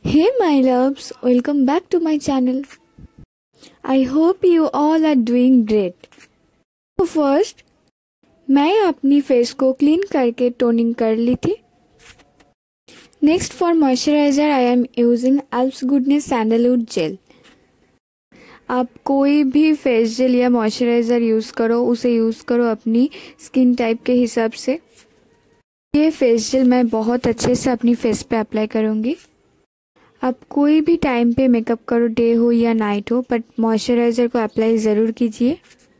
Hey my loves, welcome back to my channel. I hope you all are doing great. So first, मैं अपनी face को clean करके toning कर ली थी. Next for moisturiser I am using Alps goodness sandalwood gel. आप कोई भी फेस जेल या मॉइस्चराइजर यूज़ करो, उसे यूज़ करो अपनी स्किन टाइप के हिसाब से. ये फेस जेल मैं बहुत अच्छे से अपनी फेस पे अप्लाई करूँगी. आप कोई भी टाइम पे मेकअप करो, डे हो या नाइट हो, बट मॉइस्चराइज़र को अप्लाई ज़रूर कीजिए.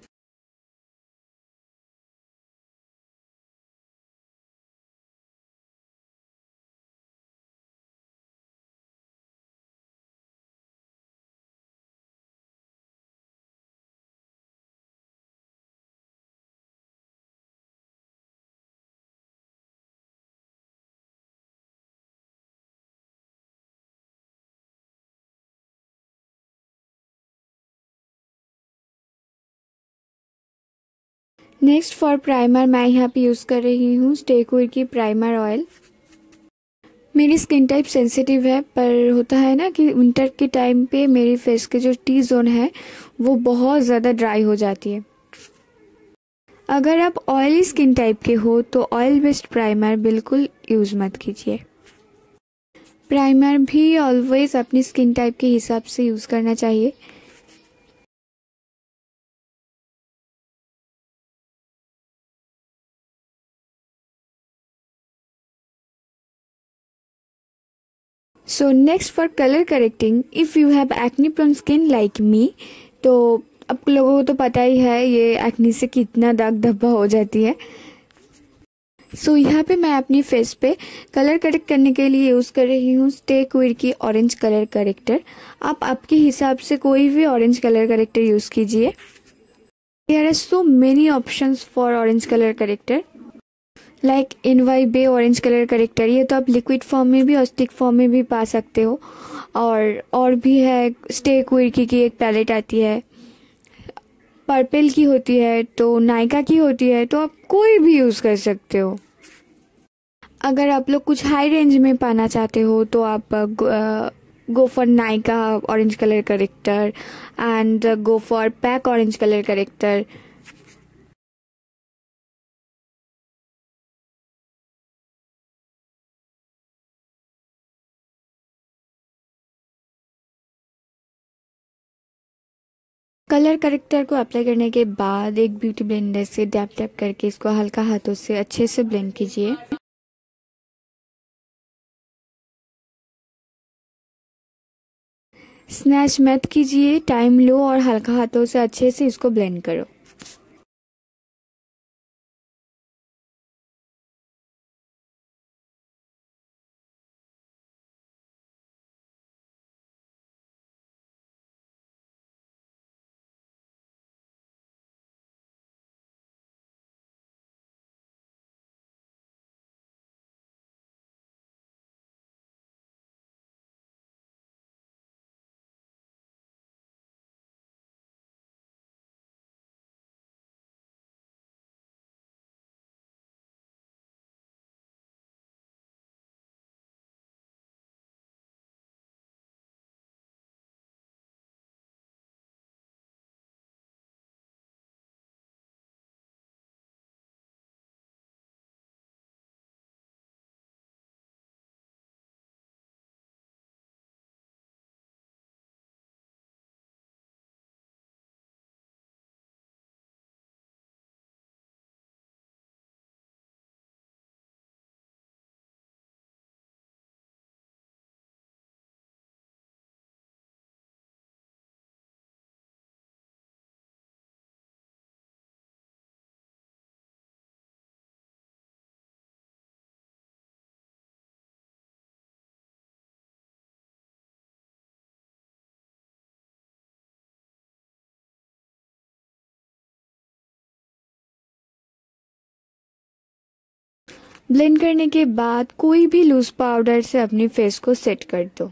नेक्स्ट फॉर प्राइमर मैं यहाँ पे यूज़ कर रही हूँ स्टेकविर की प्राइमर ऑयल. मेरी स्किन टाइप सेंसिटिव है, पर होता है ना कि विंटर के टाइम पे मेरी फेस के जो टी जोन है वो बहुत ज़्यादा ड्राई हो जाती है. अगर आप ऑयली स्किन टाइप के हो तो ऑयल बेस्ड प्राइमर बिल्कुल यूज़ मत कीजिए. प्राइमर भी ऑलवेज अपनी स्किन टाइप के हिसाब से यूज़ करना चाहिए. So next for colour correcting, if you have acne prone skin like me, तो आप लोगों को तो पता ही है ये एक्ने से कितना दाग धब्बा हो जाती है. सो यहाँ पे मैं अपनी फेस पे कलर करेक्ट करने के लिए यूज़ कर रही हूँ स्टेकविर की ऑरेंज कलर करेक्टर. आप आपके हिसाब से कोई भी ऑरेंज कलर करेक्टर यूज़ कीजिए. There are so many options for orange colour corrector like NY orange colour corrector. ये तो आप लिक्विड फॉर्म में भी और स्टिक फॉर्म में भी पा सकते हो. और भी है स्टेकविर की एक पैलेट आती है, पर्पल की होती है, तो नायका की होती है, तो आप कोई भी यूज़ कर सकते हो. अगर आप लोग कुछ हाई रेंज में पाना चाहते हो तो आप go for Nykaa orange colour corrector and go for PAC orange colour corrector. Colour corrector को अप्लाई करने के बाद एक ब्यूटी ब्लेंडर से डैप डैप करके इसको हल्का हाथों से अच्छे से ब्लेंड कीजिए. स्नैच मत कीजिए, टाइम लो और हल्का हाथों से अच्छे से इसको ब्लेंड करो. ब्लेंड करने के बाद कोई भी लूज पाउडर से अपनी फेस को सेट कर दो.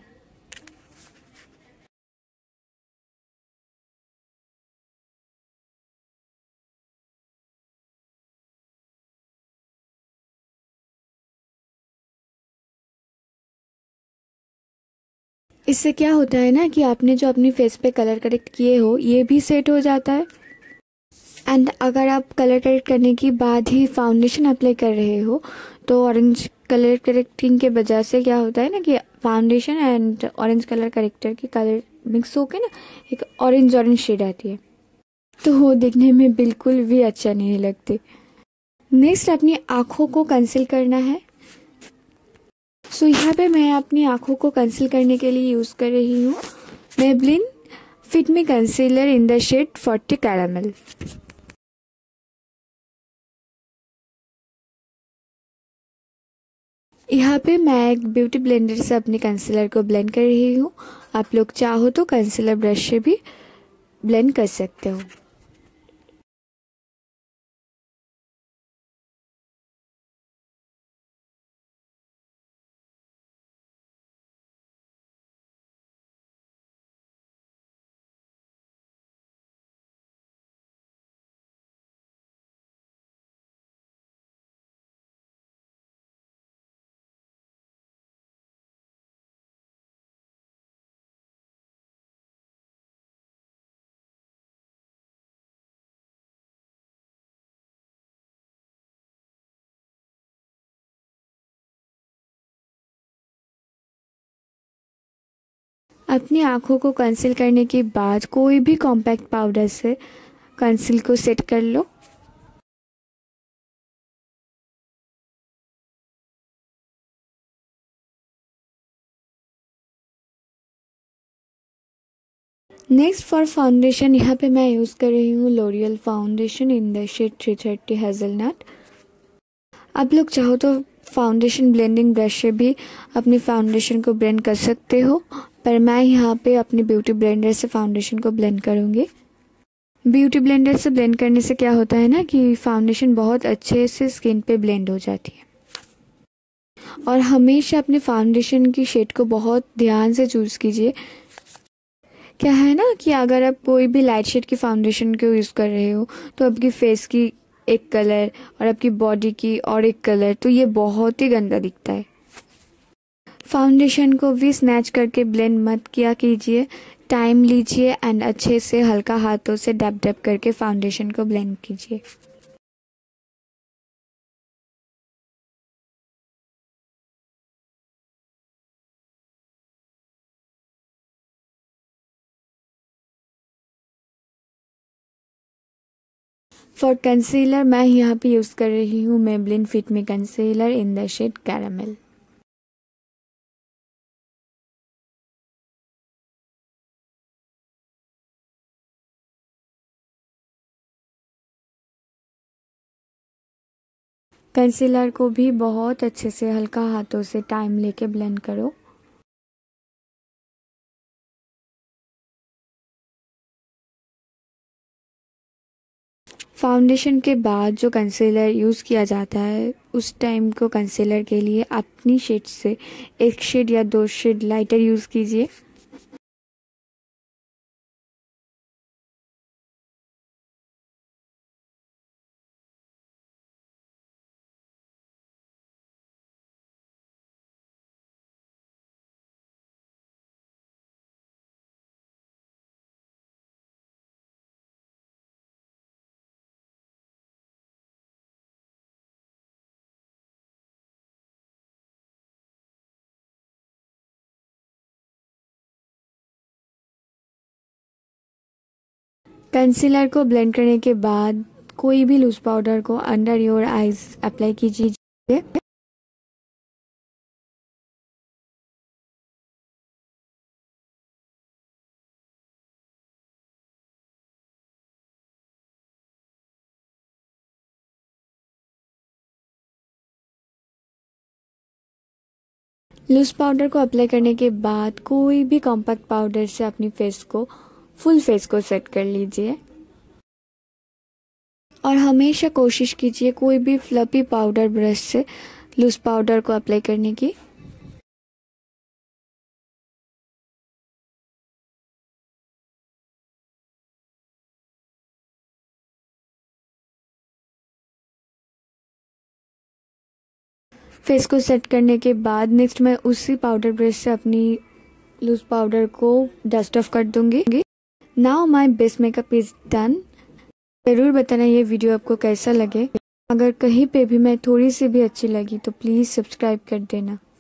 इससे क्या होता है ना कि आपने जो अपनी फेस पे कलर करेक्ट किए हो ये भी सेट हो जाता है। एंड अगर आप कलर करेक्ट करने के बाद ही फाउंडेशन अप्लाई कर रहे हो तो ऑरेंज कलर करेक्टिंग के वजह से क्या होता है ना कि foundation and orange colour corrector की कलर मिक्स होकर ना एक ऑरेंज शेड आती है, तो वो दिखने में बिल्कुल भी अच्छा नहीं लगती। नेक्स्ट अपनी आँखों को कंसील करना है। सो यहाँ पे मैं अपनी आँखों को कंसील करने के लिए यूज़ कर रही हूँ Maybelline fit me concealer in the shade 40 caramel. यहाँ पे मैं एक ब्यूटी ब्लेंडर से अपने कंसीलर को ब्लेंड कर रही हूँ। आप लोग चाहो तो कंसीलर ब्रश से भी ब्लेंड कर सकते हो। अपनी आँखों को कंसील करने के बाद कोई भी कॉम्पैक्ट पाउडर से कंसील को सेट कर लो। नेक्स्ट फॉर फाउंडेशन यहाँ पे मैं यूज़ कर रही हूँ L'Oreal foundation in the shade 330 hazelnut. आप लोग चाहो तो फाउंडेशन ब्लेंडिंग ब्रश से भी अपनी फाउंडेशन को ब्लेंड कर सकते हो, पर मैं यहाँ पे अपनी ब्यूटी ब्लेंडर से फाउंडेशन को ब्लेंड करूँगी। ब्यूटी ब्लेंडर से ब्लेंड करने से क्या होता है ना कि फाउंडेशन बहुत अच्छे से स्किन पे ब्लेंड हो जाती है। और हमेशा अपने फाउंडेशन की शेड को बहुत ध्यान से चूज़ कीजिए। क्या है ना कि अगर आप कोई भी लाइट शेड की फाउंडेशन को यूज़ कर रहे हो तो आपकी फेस की एक कलर और आपकी बॉडी की और एक कलर, तो ये बहुत ही गंदा दिखता है। फाउंडेशन को भी स्नैच करके ब्लेंड मत किया कीजिए, टाइम लीजिए एंड अच्छे से हल्का हाथों से डैप डैप करके फाउंडेशन को ब्लेंड कीजिए। फॉर कंसीलर मैं यहाँ पे यूज़ कर रही हूँ Maybelline fit me concealer in the shade caramel. Concealer को भी बहुत अच्छे से हल्का हाथों से टाइम लेके ब्लेंड करो। फाउंडेशन के बाद जो कंसीलर यूज़ किया जाता है उस टाइम को कंसीलर के लिए अपनी शेड से एक शेड या दो शेड लाइटर यूज़ कीजिए। कंसीलर को ब्लेंड करने के बाद कोई भी लूज पाउडर को अंडर योर आईज अप्लाई कीजिए। लूज पाउडर को अप्लाई करने के बाद कोई भी कॉम्पैक्ट पाउडर से अपनी फेस को फुल फेस को सेट कर लीजिए। और हमेशा कोशिश कीजिए कोई भी फ्लफी पाउडर ब्रश से लूज पाउडर को अप्लाई करने की। फेस को सेट करने के बाद नेक्स्ट मैं उसी पाउडर ब्रश से अपनी लूज पाउडर को डस्ट ऑफ कर दूंगी। Now my base makeup is done. ज़रूर बताना ये वीडियो आपको कैसा लगे। अगर कहीं पे भी मैं थोड़ी सी भी अच्छी लगी तो प्लीज़ सब्सक्राइब कर देना।